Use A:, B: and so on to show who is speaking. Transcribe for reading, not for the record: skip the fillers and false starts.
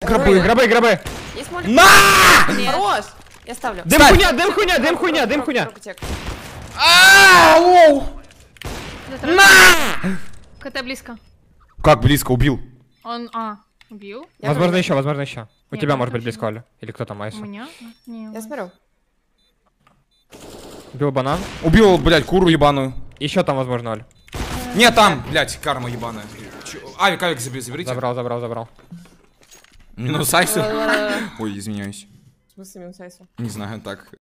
A: Гробы.
B: Есть молик?
C: На!
B: Хорош! Я ставлю.
A: Дым хуйня.
C: Ау!
D: На! КТ близко.
C: Как близко убил?
D: Он, убил?
A: Возможно еще. У
D: Нет,
A: тебя
D: ну,
A: может быть
D: точно.
A: близко, Оля. Или кто там,
D: У
A: Айсу.
D: меня? Не,
B: Я смотрю.
A: Убил банан.
C: Убил, блядь, куру ебаную.
A: Еще там, возможно, Оль.
C: Нет, там, блядь, карма ебаная. Авик, заберите.
A: Забрал.
C: Минус Айсу. Ой, извиняюсь.
B: В смысле минус Айсу?
C: Не знаю, так.